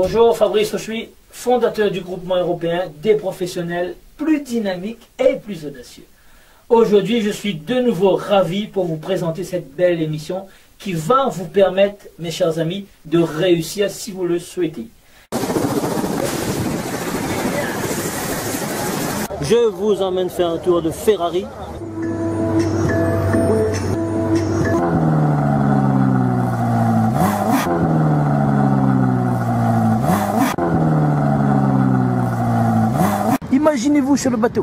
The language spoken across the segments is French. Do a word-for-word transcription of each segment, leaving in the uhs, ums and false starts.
Bonjour, Fabrice Auchuy, fondateur du groupement européen des professionnels plus dynamiques et plus audacieux. Aujourd'hui, je suis de nouveau ravi pour vous présenter cette belle émission qui va vous permettre, mes chers amis, de réussir si vous le souhaitez. Je vous emmène faire un tour de Ferrari. Imaginez-vous sur le bateau.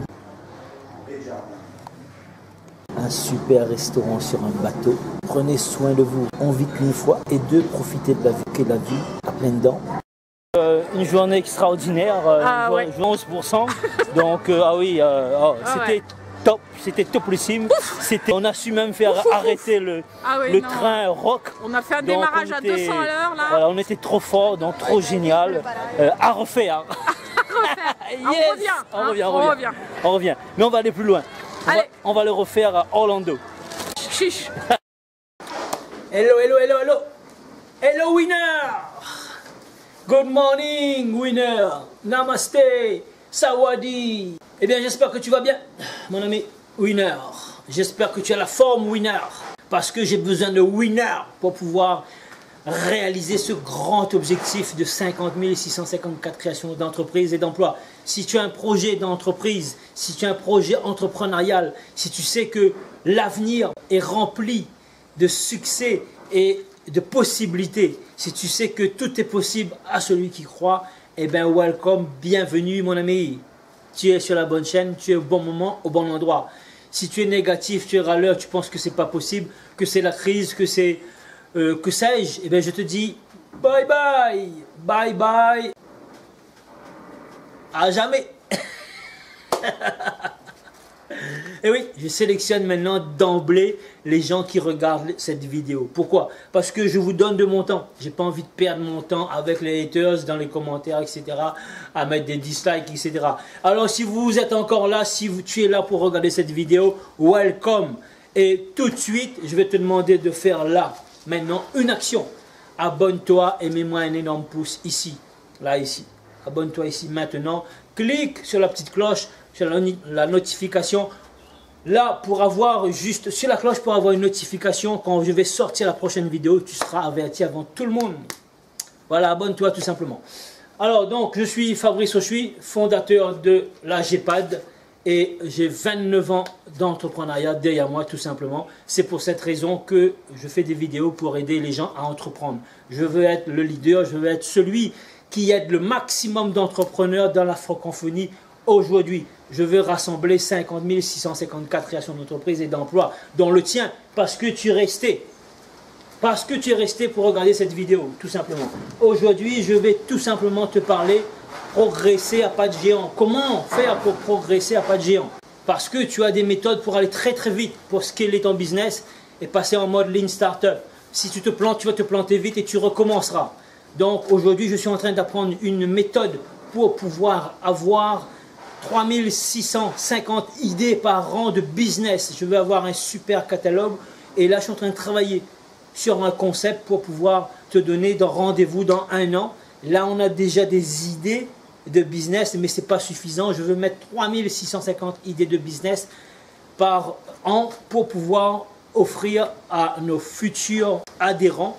Un super restaurant sur un bateau. Prenez soin de vous, on vit qu'une fois, et deux, profitez de la vie, que la vie à pleines dents. Euh, une journée extraordinaire, euh, ah, ouais. onze pour cent. Donc, euh, ah oui, euh, oh, ah, c'était ouais. top, c'était topissime. On a su même faire ouf, arrêter ouf. le, ah, oui, le train rock. On a fait un donc, démarrage était, à deux cents à l'heure là. Voilà, on était trop fort, donc trop génial. Euh, à refaire. Yes. On revient, on, hein, revient, on, on revient. revient. On revient. Mais on va aller plus loin. On, va, on va le refaire à Orlando. Chiche. Hello, hello, hello, hello. Hello, winner. Good morning, winner. Namaste. Sawadi. Eh bien, j'espère que tu vas bien, mon ami winner. J'espère que tu as la forme winner. Parce que j'ai besoin de winner pour pouvoir réaliser ce grand objectif de cinquante mille six cent cinquante-quatre créations d'entreprises et d'emplois. Si tu as un projet d'entreprise, si tu as un projet entrepreneurial, si tu sais que l'avenir est rempli de succès et de possibilités, si tu sais que tout est possible à celui qui croit, eh bien, welcome, bienvenue mon ami. Tu es sur la bonne chaîne, tu es au bon moment, au bon endroit. Si tu es négatif, tu es râleur, tu penses que c'est pas possible, que c'est la crise, que c'est... Euh, que sais-je, eh bien je te dis bye bye, bye bye, à jamais. Et oui, je sélectionne maintenant d'emblée les gens qui regardent cette vidéo. Pourquoi? Parce que je vous donne de mon temps. J'ai pas envie de perdre mon temps avec les haters dans les commentaires, et cetera. À mettre des dislikes, et cetera. Alors si vous êtes encore là, si vous, tu es là pour regarder cette vidéo, welcome. Et tout de suite, je vais te demander de faire là. Maintenant, une action. Abonne-toi et mets-moi un énorme pouce ici. Là, ici. Abonne-toi ici maintenant. Clique sur la petite cloche, sur la, la notification. Là, pour avoir juste sur la cloche, pour avoir une notification quand je vais sortir la prochaine vidéo, tu seras averti avant tout le monde. Voilà, abonne-toi tout simplement. Alors, donc, je suis Fabrice Auchuy, fondateur de la GEPAD. Et j'ai vingt-neuf ans d'entrepreneuriat derrière moi, tout simplement. C'est pour cette raison que je fais des vidéos pour aider les gens à entreprendre. Je veux être le leader, je veux être celui qui aide le maximum d'entrepreneurs dans la francophonie aujourd'hui. Je veux rassembler cinquante mille six cent cinquante-quatre créations d'entreprises et d'emplois, dont le tien, parce que tu es resté. Parce que tu es resté pour regarder cette vidéo, tout simplement. Aujourd'hui, je vais tout simplement te parler progresser à pas de géant. Comment faire pour progresser à pas de géant? Parce que tu as des méthodes pour aller très très vite, pour scaler ton business et passer en mode lean startup. Si tu te plantes, tu vas te planter vite et tu recommenceras. Donc aujourd'hui, je suis en train d'apprendre une méthode pour pouvoir avoir trois mille six cent cinquante idées par an de business. Je veux avoir un super catalogue et là, je suis en train de travailler sur un concept pour pouvoir te donner de rendez-vous dans un an. Là, on a déjà des idées de business, mais ce n'est pas suffisant. Je veux mettre trois mille six cent cinquante idées de business par an pour pouvoir offrir à nos futurs adhérents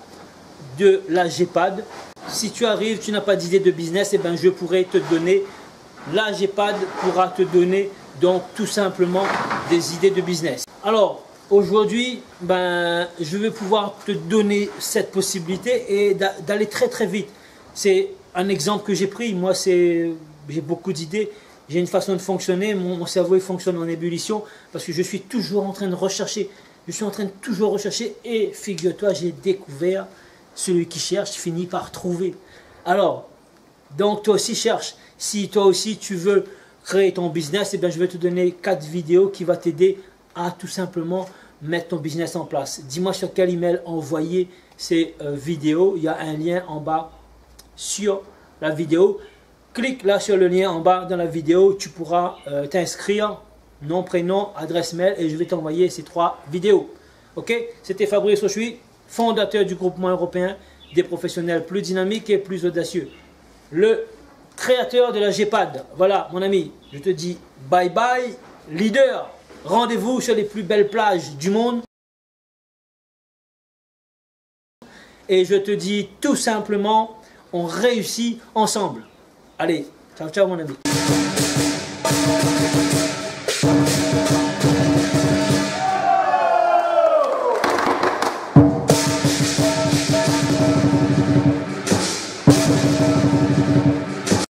de la GEPAD. Si tu arrives, tu n'as pas d'idée de business, eh ben, je pourrais te donner, la GEPAD pourra te donner donc tout simplement des idées de business. Alors, aujourd'hui, ben, je vais pouvoir te donner cette possibilité et d'aller très très vite. C'est un exemple que j'ai pris. Moi, j'ai beaucoup d'idées. J'ai une façon de fonctionner. Mon, mon cerveau il fonctionne en ébullition parce que je suis toujours en train de rechercher. Je suis en train de toujours rechercher. Et figure-toi, j'ai découvert celui qui cherche finit par trouver. Alors, donc toi aussi cherche. Si toi aussi tu veux créer ton business, eh bien, je vais te donner quatre vidéos qui vont t'aider à tout simplement mettre ton business en place. Dis-moi sur quel email envoyer ces euh, vidéos. Il y a un lien en bas sur la vidéo. Clique là sur le lien en bas dans la vidéo. Tu pourras euh, t'inscrire, nom, prénom, adresse mail et je vais t'envoyer ces trois vidéos. Ok? C'était Fabrice Auchuy, fondateur du groupement européen des professionnels plus dynamiques et plus audacieux. le créateur de la G-Pad. Voilà, mon ami, je te dis bye bye, leader. Rendez-vous sur les plus belles plages du monde. Et je te dis tout simplement, on réussit ensemble. Allez, ciao, ciao, mon ami.